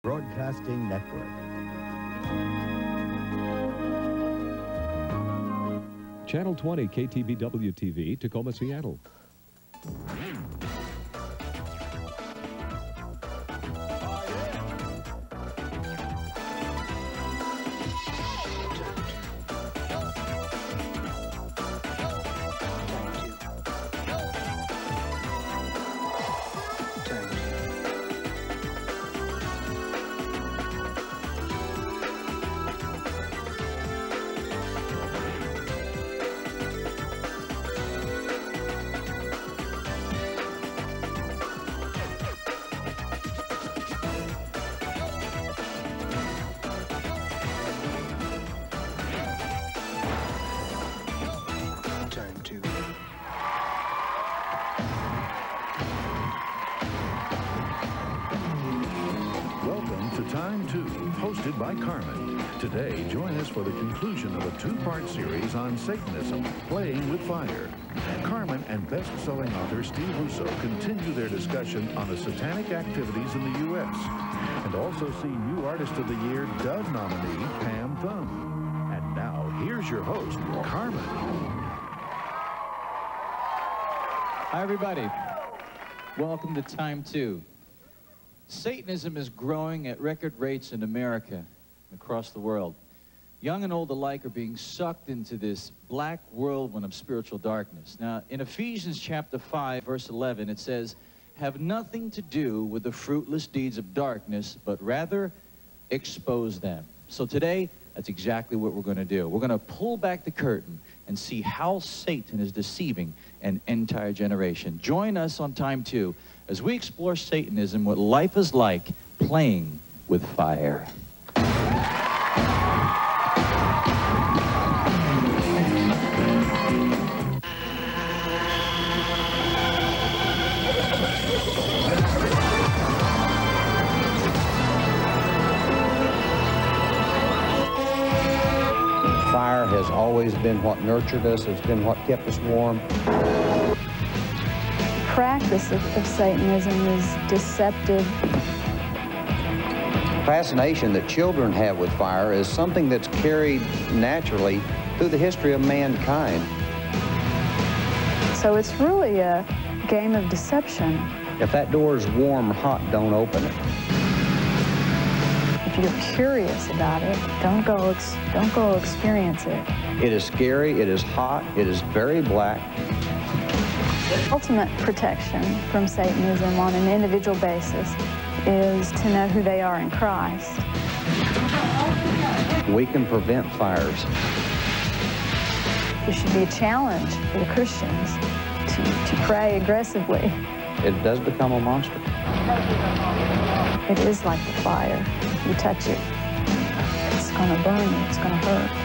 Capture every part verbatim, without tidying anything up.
Broadcasting Network. Channel twenty K T B W T V, Tacoma, Seattle. Time two, hosted by Carman. Today, join us for the conclusion of a two-part series on Satanism, Playing with Fire. Carman and best-selling author Steve Russo continue their discussion on the satanic activities in the U S and also see new Artist of the Year Dove nominee Pam Thum. And now, here's your host, Carman. Hi, everybody. Welcome to Time two. Satanism is growing at record rates in America and across the world. Young and old alike are being sucked into this black whirlwind of spiritual darkness. Now, in Ephesians chapter five, verse eleven, it says, "Have nothing to do with the fruitless deeds of darkness, but rather expose them." So today, that's exactly what we're going to do. We're going to pull back the curtain and see how Satan is deceiving an entire generation. Join us on Time two as we explore Satanism, what life is like playing with fire. Fire has always been what nurtured us, it's been what kept us warm. The practice of, of Satanism is deceptive. The fascination that children have with fire is something that's carried naturally through the history of mankind. So it's really a game of deception. If that door is warm or hot, don't open it. If you're curious about it, don't go, ex don't go experience it. It is scary, it is hot, it is very black. The ultimate protection from Satanism on an individual basis is to know who they are in Christ. We can prevent fires. There should be a challenge for the Christians to, to pray aggressively. It does become a monster. It is like the fire. You touch it, it's going to burn you, it's going to hurt.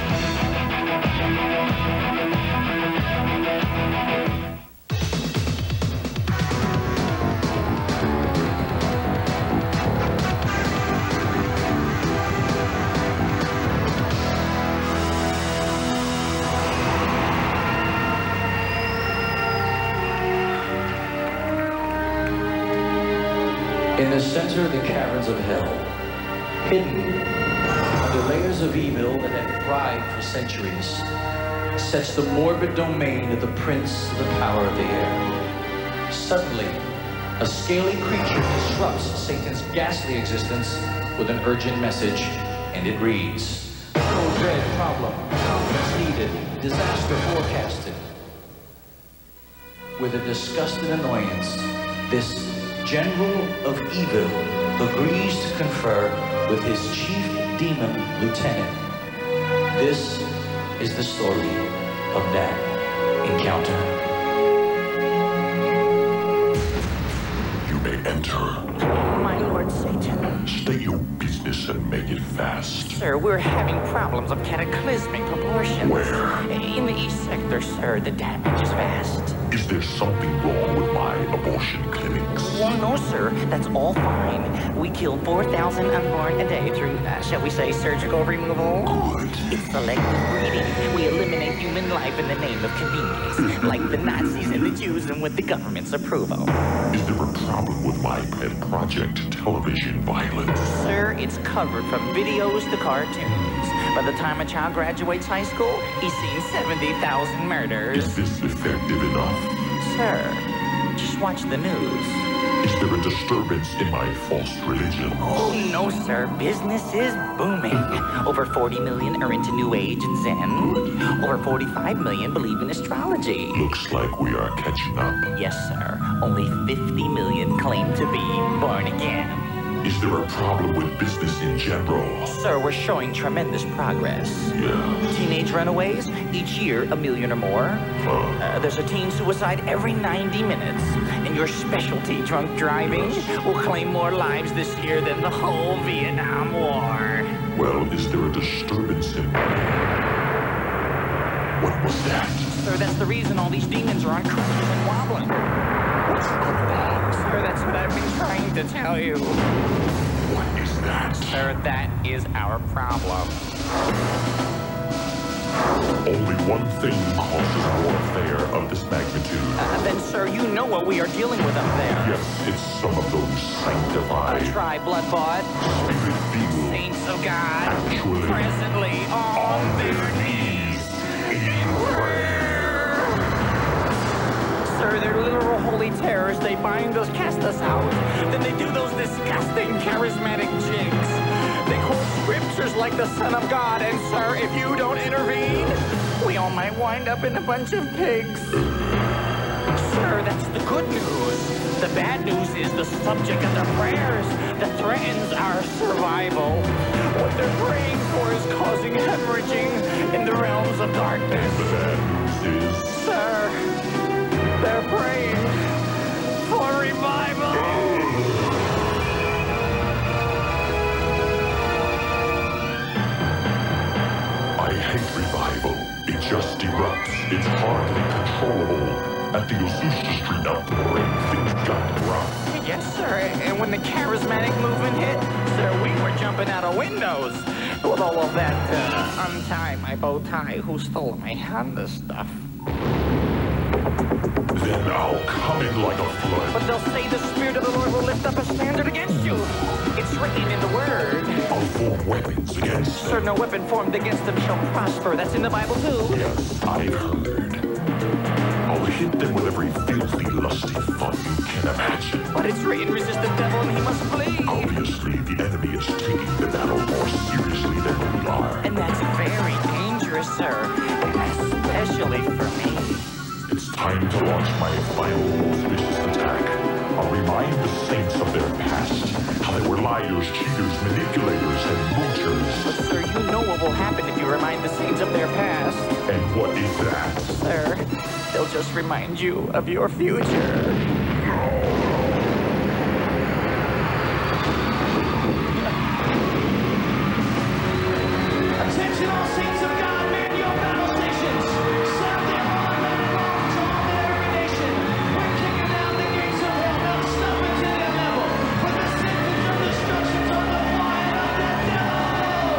In the center of the caverns of hell, hidden under layers of evil that have thrived for centuries, sits the morbid domain of the prince of the power of the air. Suddenly, a scaly creature disrupts Satan's ghastly existence with an urgent message, and it reads, "No dread problem, confidence needed, disaster forecasted." With a disgusted annoyance, this general of evil agrees to confer with his chief demon lieutenant. This is the story of that encounter. You may enter. My Lord Satan. State your business and make it fast. Sir, we're having problems of cataclysmic proportions. Where? In the east sector, sir. The damage is vast. Is there something wrong with my abortion clinics? Oh, no, sir. That's all fine. We kill four thousand unborn a day through, uh, shall we say, surgical removal. Good. It's selective breeding. We eliminate human life in the name of convenience, like the Nazis and the Jews and with the government's approval. Is there a problem with my pet project, television violence? Sir, it's covered from videos to cartoons. By the time a child graduates high school, he's seen seventy thousand murders. Is this effective enough? Sir, just watch the news. Is there a disturbance in my false religion? Oh, no, sir. Business is booming. Over forty million are into New Age and Zen. Over forty-five million believe in astrology. Looks like we are catching up. Yes, sir. Only fifty million claim to be born again. Is there a problem with business in general? Sir, we're showing tremendous progress. Yeah. Teenage runaways, each year a million or more. Huh. Uh, there's a teen suicide every ninety minutes. And your specialty, drunk driving, will claim more lives this year than the whole Vietnam War. Well, is there a disturbance in my... What was that? Sir, that's the reason all these demons are on crutches and wobbling. What's going on? Sir, that's what I've been trying to tell you. What is that? Sir, that is our problem. Only one thing causes warfare of this magnitude. Uh, then, sir, you know what we are dealing with up there. Yes, it's some of those sanctified, Tri-blood-bought spirit-filled, saints of God, actually presently on, on their their knees. knees in prayer. Sir, they're literal holy terrors. They bind us, cast us out. Then they do those disgusting charismatic jigs. They quote scriptures like the Son of God. And, sir, if you don't intervene, we all might wind up in a bunch of pigs. Sir, that's the good news. The bad news is the subject of their prayers that threatens our survival. What they're praying for is causing hemorrhaging in the realms of darkness. The bad news is... Sir, they're praying for revival. I hate revival. It just erupts. It's hardly controllable. At the Azusa Street outpouring, things got rough. Yes, sir. And when the charismatic movement hit, sir, we were jumping out of windows. With all of that, uh, untie my bow tie, who stole my Honda stuff. Then I'll come in like a flood. But they'll say the Spirit of the Lord will lift up a standard against you. It's written in the Word. I'll form weapons against them. Sir, no weapon formed against them shall prosper. That's in the Bible, too. Yes, I've heard. I'll hit them with every filthy, lusty thought you can imagine. But it's written, resist the devil and he must flee. Obviously, the enemy is taking the battle more seriously than we are. And that's very dangerous, sir. Especially for me. It's time to launch my final auspicious attack. I'll remind the saints of their past, how they were liars, cheaters, manipulators, and moochers. But, sir, you know what will happen if you remind the saints of their past. And what is that? Sir, they'll just remind you of your future. Attention all saints of God, man your battle stations. Sound the alarm, let it roll, draw every nation. We're kicking down the gates of hell, now stop it to their level. For the sentence of destruction's on the flying of the devil.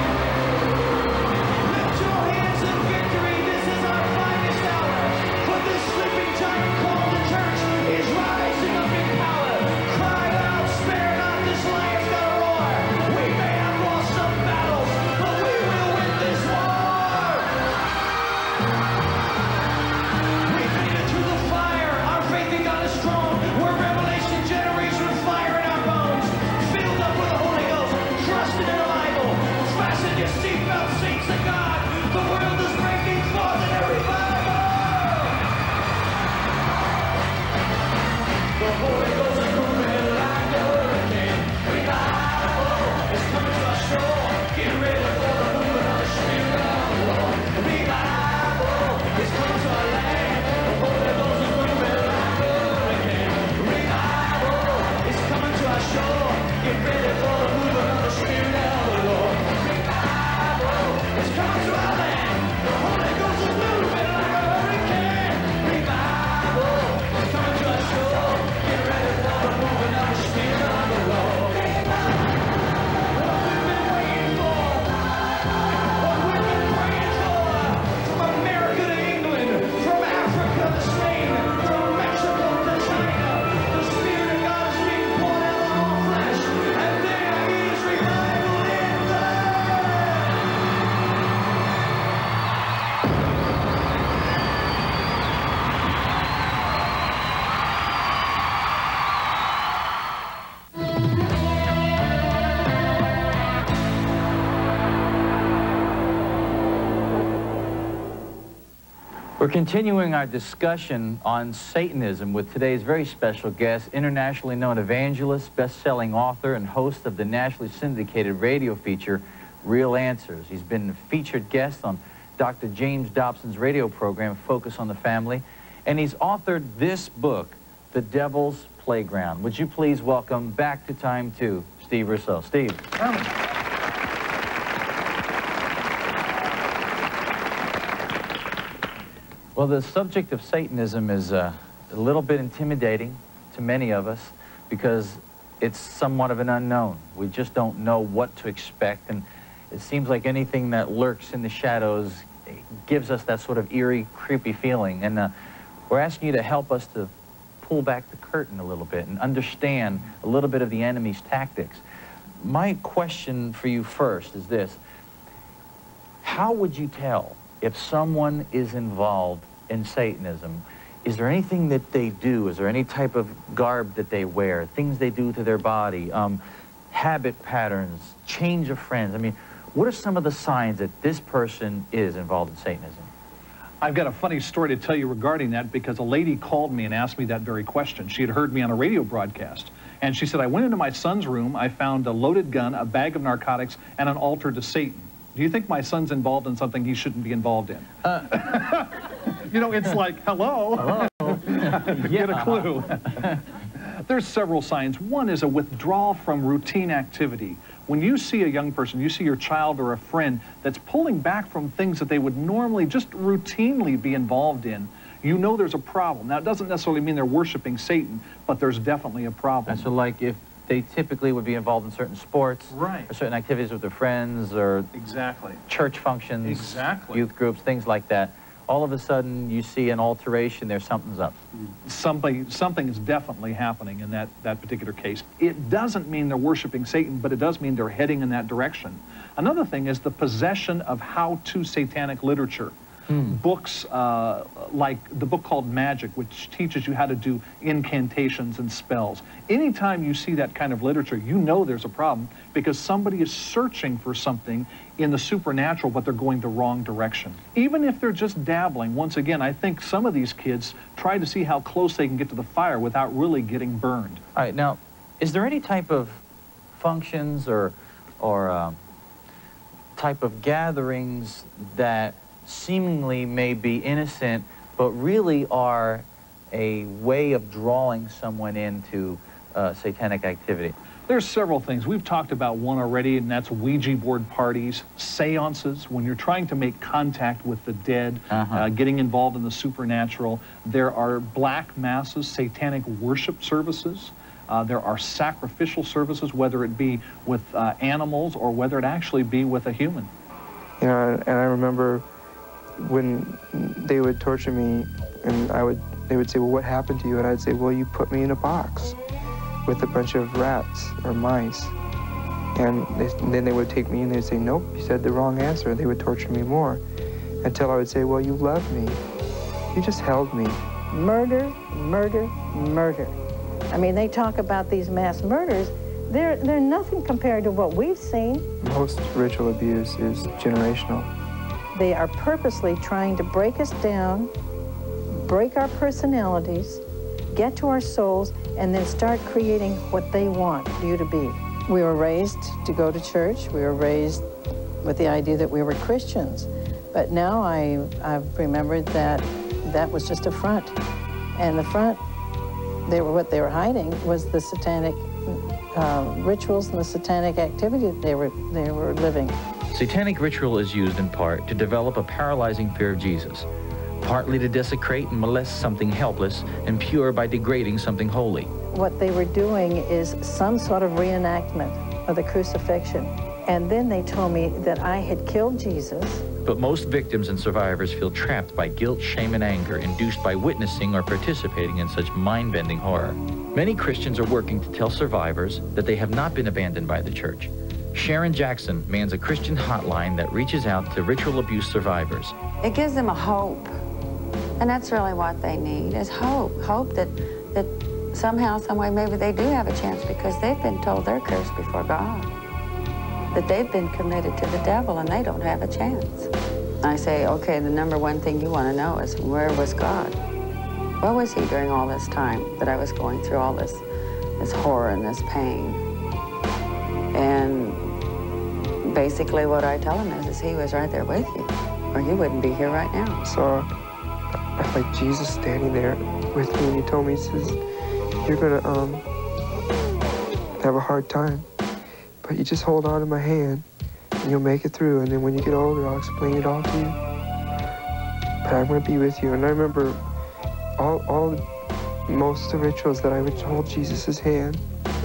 Lift your hands in victory, this is our finest hour. For this sleeping giant called the church is rising up in power. Cry out, spare not, this lion's gonna roar. We may have lost some battles, but we will win this war. We made it through the fire. Our faith in God is strong. We're Revelation generation with fire in our bones. Filled up with the Holy Ghost. Trusted in the Bible. Fasten your seatbelt, saints of God. The world is breaking forth in a revival. The Holy Ghost is moving like a hurricane. Revival is coming to our shore. Get ready for the movement of the Spirit of the Lord. Revival is coming to our land. The Holy Ghost is moving like a hurricane. Revival is coming to our shore. Get ready for the movement of the Spirit of the Lord. Revival is coming to our land. The Holy Ghost is moving like a hurricane. Revival We're continuing our discussion on Satanism with today's very special guest, internationally known evangelist, best-selling author, and host of the nationally syndicated radio feature, Real Answers. He's been a featured guest on Doctor James Dobson's radio program, Focus on the Family, and he's authored this book, The Devil's Playground. Would you please welcome back to Time Two, Steve Rousseau. Steve. Well, the subject of Satanism is uh, a little bit intimidating to many of us because it's somewhat of an unknown. We just don't know what to expect, and it seems like anything that lurks in the shadows gives us that sort of eerie, creepy feeling. And uh, we're asking you to help us to pull back the curtain a little bit and understand a little bit of the enemy's tactics. My question for you first is this: how would you tell if someone is involved in Satanism? Is there anything that they do? Is there any type of garb that they wear, things they do to their body, um, habit patterns, change of friends? I mean, what are some of the signs that this person is involved in Satanism? I've got a funny story to tell you regarding that, because a lady called me and asked me that very question. She had heard me on a radio broadcast, and she said, I went into my son's room, I found a loaded gun, a bag of narcotics, and an altar to Satan. Do you think my son's involved in something he shouldn't be involved in? Uh, you know, it's like, hello. Hello. Get a clue. There's several signs. One is a withdrawal from routine activity. When you see a young person, you see your child or a friend that's pulling back from things that they would normally just routinely be involved in, you know there's a problem. Now, it doesn't necessarily mean they're worshiping Satan, but there's definitely a problem. So like if they typically would be involved in certain sports, right, or certain activities with their friends, or exactly church functions, exactly, youth groups, things like that. All of a sudden, you see an alteration there, something's up. Something, something is definitely happening in that, that particular case. It doesn't mean they're worshiping Satan, but it does mean they're heading in that direction. Another thing is the possession of how-to satanic literature. Hmm. Books uh, like the book called Magic, which teaches you how to do incantations and spells. Anytime you see that kind of literature, you know there's a problem, because somebody is searching for something in the supernatural, but they're going the wrong direction. Even if they're just dabbling, once again, I think some of these kids try to see how close they can get to the fire without really getting burned. All right, now, is there any type of functions or, or uh, type of gatherings that seemingly may be innocent, but really are a way of drawing someone into uh, satanic activity? There's several things. We've talked about one already, and that's Ouija board parties, seances, when you're trying to make contact with the dead, uh-huh. uh, getting involved in the supernatural. There are black masses, satanic worship services. Uh, there are sacrificial services, whether it be with uh, animals or whether it actually be with a human. You know, and I remember when they would torture me, and I would, they would say, well, what happened to you? And I'd say, well, you put me in a box with a bunch of rats or mice. And, they, and then they would take me and they'd say, nope, you said the wrong answer. And they would torture me more until I would say, well, you loved me. You just held me. Murder, murder, murder. I mean, they talk about these mass murders. They're, they're nothing compared to what we've seen. Most ritual abuse is generational. They are purposely trying to break us down, break our personalities, get to our souls, and then start creating what they want you to be. We were raised to go to church. We were raised with the idea that we were Christians. But now I, I've remembered that that was just a front. And the front, they were, what they were hiding was the satanic uh, rituals and the satanic activity that they were, they were living. Satanic ritual is used in part to develop a paralyzing fear of Jesus, partly to desecrate and molest something helpless and pure by degrading something holy. What they were doing is some sort of reenactment of the crucifixion. And then they told me that I had killed Jesus. But most victims and survivors feel trapped by guilt, shame, and anger induced by witnessing or participating in such mind-bending horror. Many Christians are working to tell survivors that they have not been abandoned by the church. Sharon Jackson mans a Christian hotline that reaches out to ritual abuse survivors. It gives them a hope, and that's really what they need, is hope. Hope that, that somehow, some way, maybe they do have a chance, because they've been told they're cursed before God, that they've been committed to the devil and they don't have a chance. I say, okay, the number one thing you want to know is, where was God? Where was he during all this time that I was going through all this, this horror and this pain? And basically what I tell him is, is he was right there with you, or you wouldn't be here right now. So I felt like Jesus standing there with me, and he told me, he says, you're gonna um, have a hard time, but you just hold on to my hand, and you'll make it through, and then when you get older, I'll explain it all to you. But I'm gonna be with you. And I remember all, all the, most of the rituals that I would hold Jesus' hand,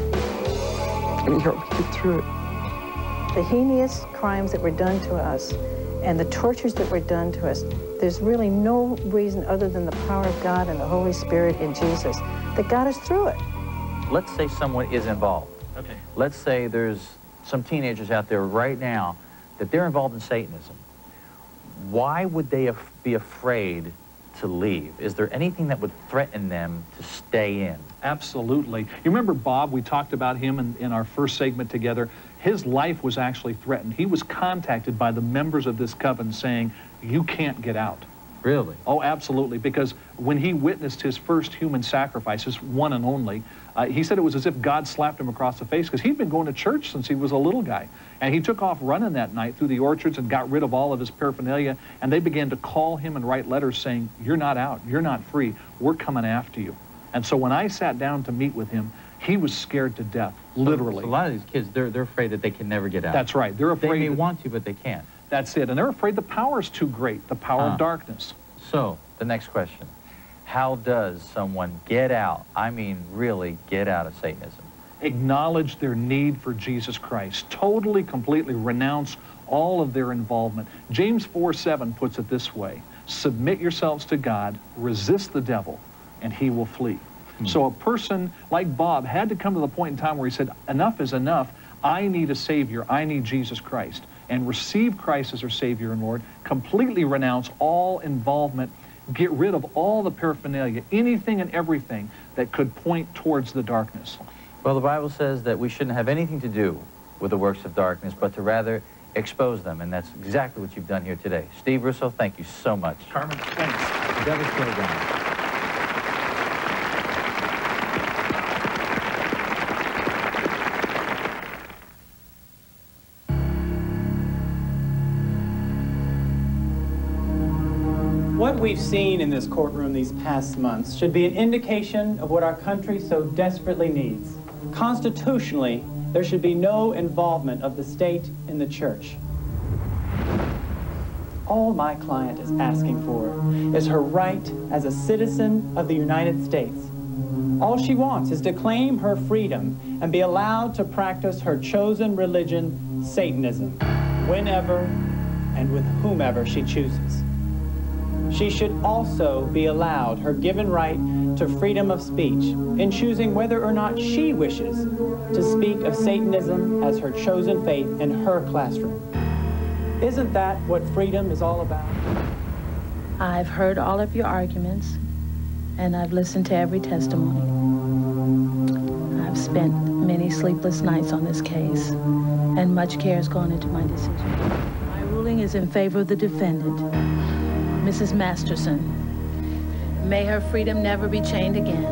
and he helped me get through it. The heinous crimes that were done to us and the tortures that were done to us, there's really no reason other than the power of God and the Holy Spirit in Jesus that got us through it. Let's say someone is involved. Okay. Let's say there's some teenagers out there right now that they're involved in Satanism. Why would they af- be afraid to leave? Is there anything that would threaten them to stay in? Absolutely. You remember Bob, we talked about him in, in our first segment together. His life was actually threatened. He was contacted by the members of this coven saying, you can't get out. Really? Oh, absolutely, because when he witnessed his first human sacrifice, his one and only, uh, he said it was as if God slapped him across the face, because he'd been going to church since he was a little guy. And he took off running that night through the orchards and got rid of all of his paraphernalia, and they began to call him and write letters saying, you're not out, you're not free, we're coming after you. And so when I sat down to meet with him, he was scared to death, literally. So a lot of these kids, they're, they're afraid that they can never get out. That's right. They're afraid. They may that, want to, but they can't. That's it. And they're afraid the power's too great, the power Uh. of darkness. So, the next question. How does someone get out, I mean really get out of Satanism? Acknowledge their need for Jesus Christ. Totally, completely renounce all of their involvement. James four seven puts it this way: submit yourselves to God, resist the devil, and he will flee. Hmm. So a person like Bob had to come to the point in time where he said, enough is enough. I need a Savior. I need Jesus Christ. And receive Christ as our Savior and Lord. Completely renounce all involvement. Get rid of all the paraphernalia, anything and everything that could point towards the darkness. Well, the Bible says that we shouldn't have anything to do with the works of darkness, but to rather expose them, and that's exactly what you've done here today. Steve Russo, thank you so much. Carman, thanks. The Devil's Playground. What we've seen in this courtroom these past months should be an indication of what our country so desperately needs. Constitutionally, there should be no involvement of the state in the church. All my client is asking for is her right as a citizen of the United States. All she wants is to claim her freedom and be allowed to practice her chosen religion, Satanism, whenever and with whomever she chooses. She should also be allowed her given right to freedom of speech in choosing whether or not she wishes to speak of Satanism as her chosen faith in her classroom. Isn't that what freedom is all about? I've heard all of your arguments, and I've listened to every testimony. I've spent many sleepless nights on this case, and much care has gone into my decision. My ruling is in favor of the defendant, Missus Masterson. May her freedom never be chained again.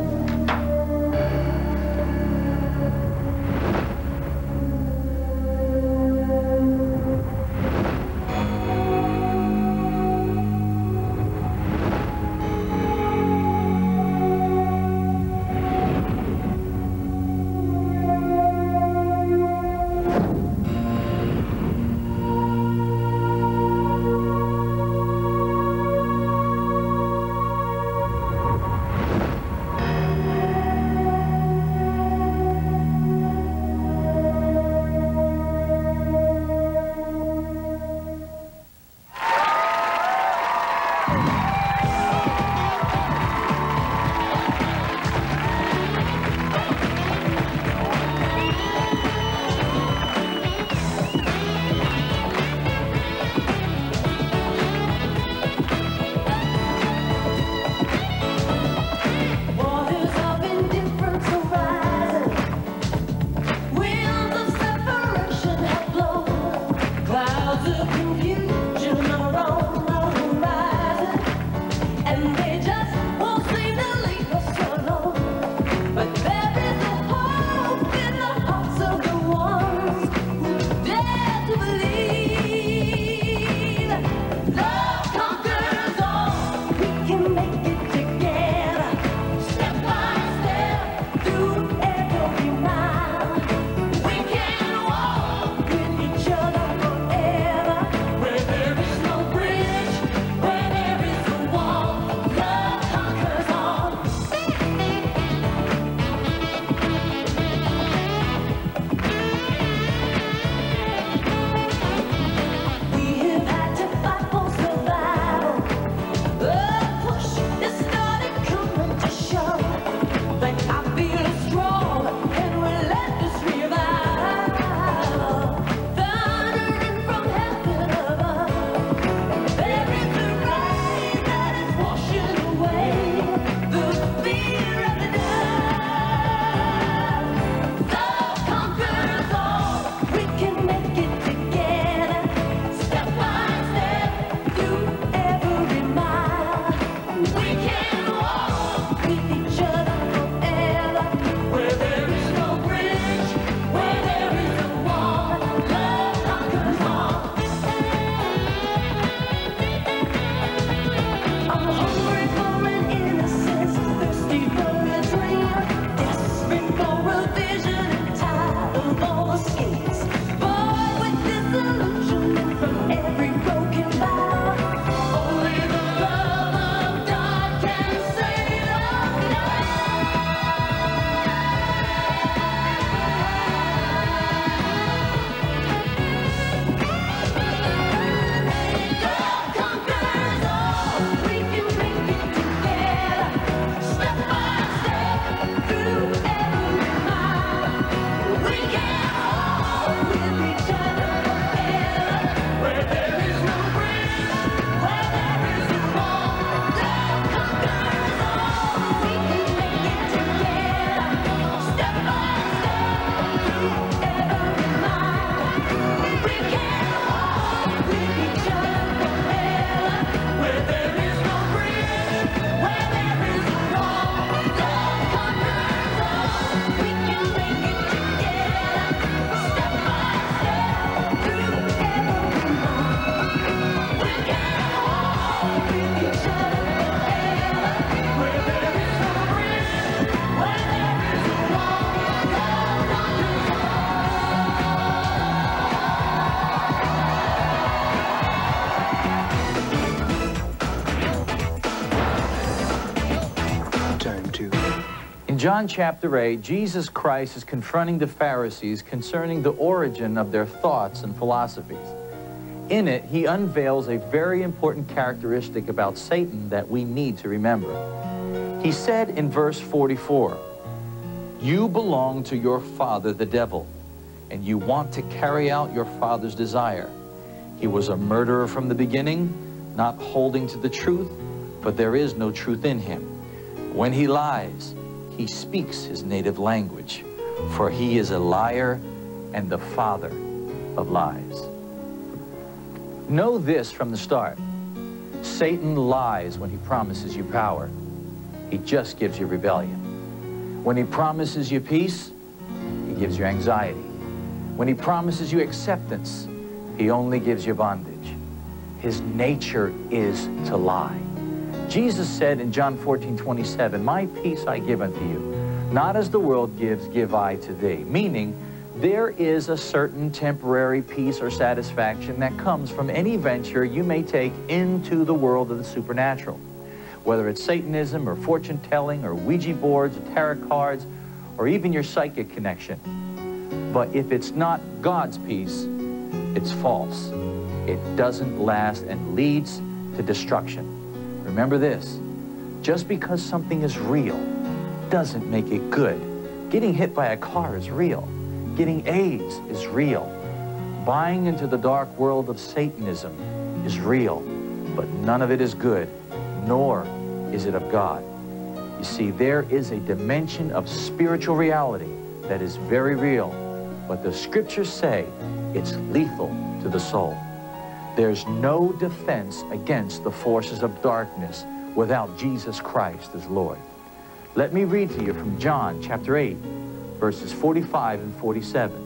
In John chapter eight, Jesus Christ is confronting the Pharisees concerning the origin of their thoughts and philosophies. In it, he unveils a very important characteristic about Satan that we need to remember. He said in verse forty-four, "You belong to your father, the devil, and you want to carry out your father's desire. He was a murderer from the beginning, not holding to the truth, for there is no truth in him. When he lies, he speaks his native language, for he is a liar and the father of lies." Know this from the start. Satan lies when he promises you power. He just gives you rebellion. When he promises you peace, he gives you anxiety. When he promises you acceptance, he only gives you bondage. His nature is to lie. Jesus said in John fourteen twenty-seven, "My peace I give unto you, not as the world gives, give I to thee." Meaning, there is a certain temporary peace or satisfaction that comes from any venture you may take into the world of the supernatural. Whether it's Satanism or fortune-telling or Ouija boards or tarot cards or even your psychic connection. But if it's not God's peace, it's false. It doesn't last and leads to destruction. Remember this, just because something is real doesn't make it good. Getting hit by a car is real. Getting AIDS is real. Buying into the dark world of Satanism is real, but none of it is good, nor is it of God. You see, there is a dimension of spiritual reality that is very real, but the scriptures say it's lethal to the soul. There's no defense against the forces of darkness without Jesus Christ as Lord. Let me read to you from John chapter eight, verses forty-five and forty-seven.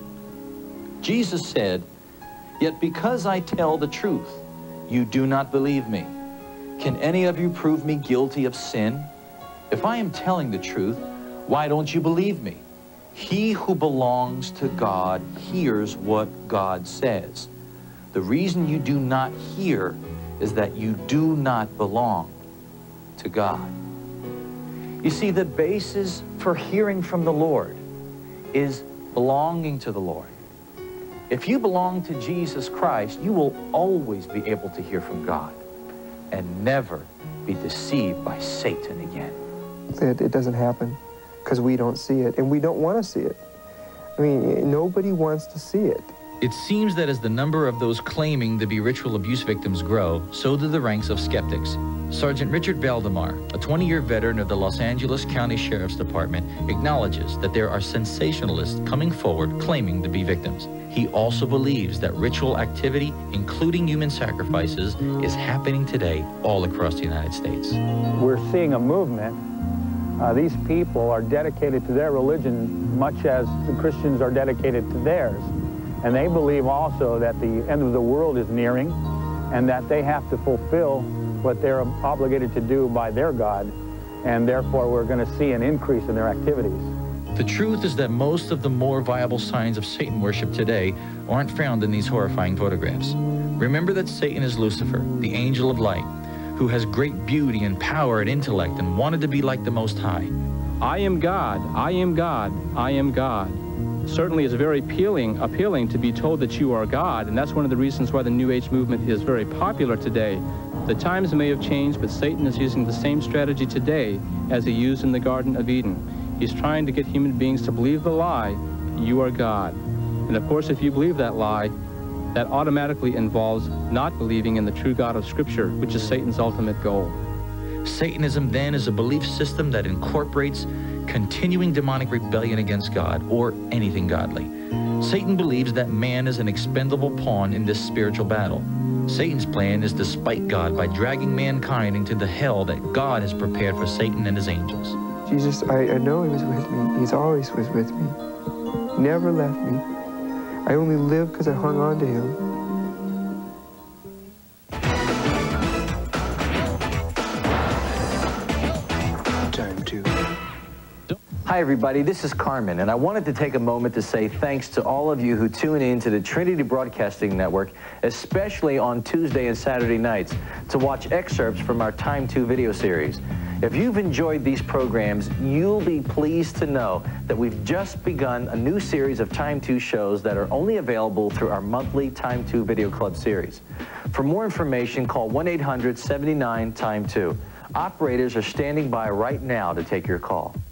Jesus said, "Yet because I tell the truth, you do not believe me. Can any of you prove me guilty of sin? If I am telling the truth, why don't you believe me? He who belongs to God hears what God says. The reason you do not hear is that you do not belong to God." You see, the basis for hearing from the Lord is belonging to the Lord. If you belong to Jesus Christ, you will always be able to hear from God and never be deceived by Satan again. It, it doesn't happen because we don't see it, and we don't want to see it. I mean, nobody wants to see it. It seems that as the number of those claiming to be ritual abuse victims grow, so do the ranks of skeptics. Sergeant Richard Valdemar, a twenty-year veteran of the Los Angeles County Sheriff's Department, acknowledges that there are sensationalists coming forward claiming to be victims. He also believes that ritual activity, including human sacrifices, is happening today all across the United States. We're seeing a movement. Uh, these people are dedicated to their religion much as the Christians are dedicated to theirs. And they believe also that the end of the world is nearing and that they have to fulfill what they're obligated to do by their God, and therefore we're going to see an increase in their activities. The truth is that most of the more viable signs of Satan worship today aren't found in these horrifying photographs. Remember that Satan is Lucifer, the angel of light, who has great beauty and power and intellect and wanted to be like the Most High. I am God, I am God, I am God. Certainly it's very appealing, appealing to be told that you are God, and that's one of the reasons why the New Age movement is very popular today. The times may have changed, but Satan is using the same strategy today as he used in the Garden of Eden. He's trying to get human beings to believe the lie, you are God. And of course, if you believe that lie, that automatically involves not believing in the true God of Scripture, which is Satan's ultimate goal. Satanism then is a belief system that incorporates continuing demonic rebellion against God or anything godly. Satan believes that man is an expendable pawn in this spiritual battle. Satan's plan is to spite God by dragging mankind into the hell that God has prepared for Satan and his angels. Jesus, I, I know he was with me. He's always was with me. He never left me. I only lived because I hung on to him. Hi everybody, this is Carman, and I wanted to take a moment to say thanks to all of you who tune in to the Trinity Broadcasting Network, especially on Tuesday and Saturday nights, to watch excerpts from our Time two video series. If you've enjoyed these programs, you'll be pleased to know that we've just begun a new series of Time two shows that are only available through our monthly Time two Video Club series. For more information, call one eight hundred, seven nine, time two. Operators are standing by right now to take your call.